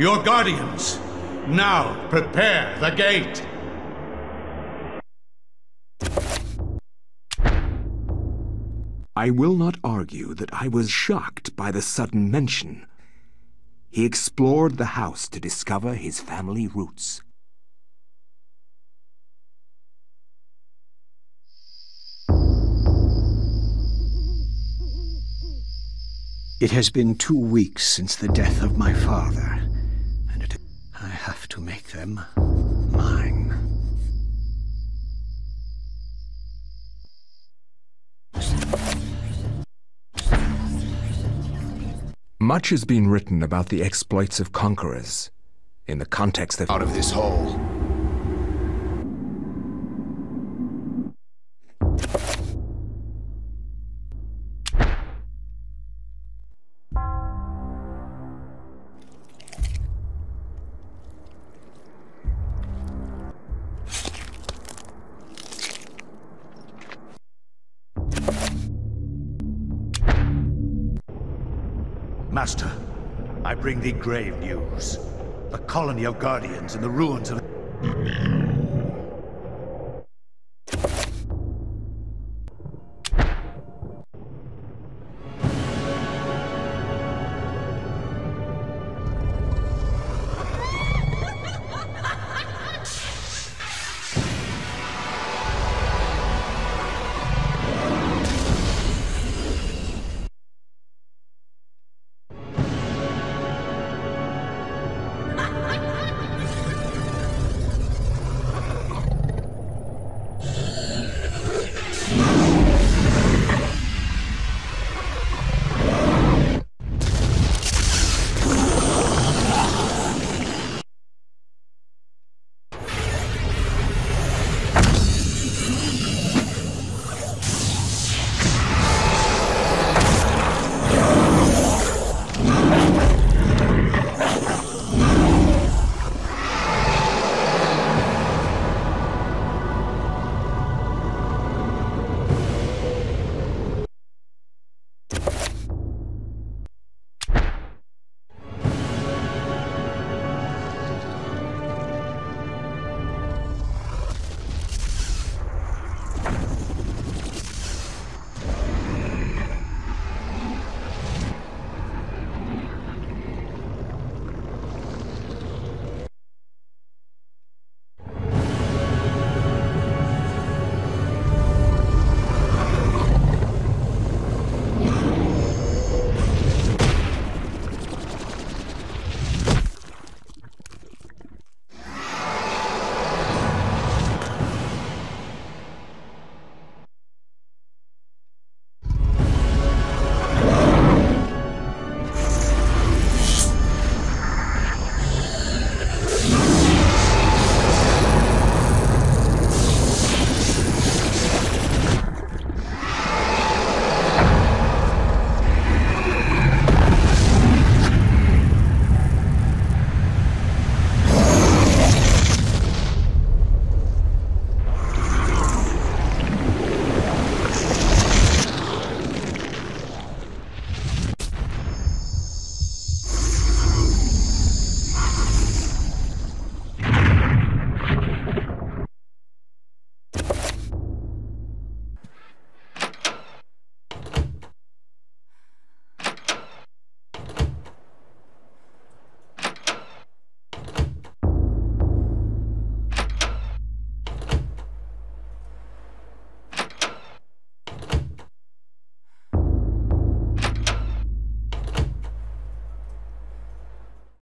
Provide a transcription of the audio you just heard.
your guardians. Now prepare the gate. I will not argue that I was shocked by the sudden mention. He explored the house to discover his family roots. It has been 2 weeks since the death of my father, and I have to make them mine. Much has been written about the exploits of conquerors in the context of out of this hole. Master, I bring thee grave news. A colony of guardians in the ruins of...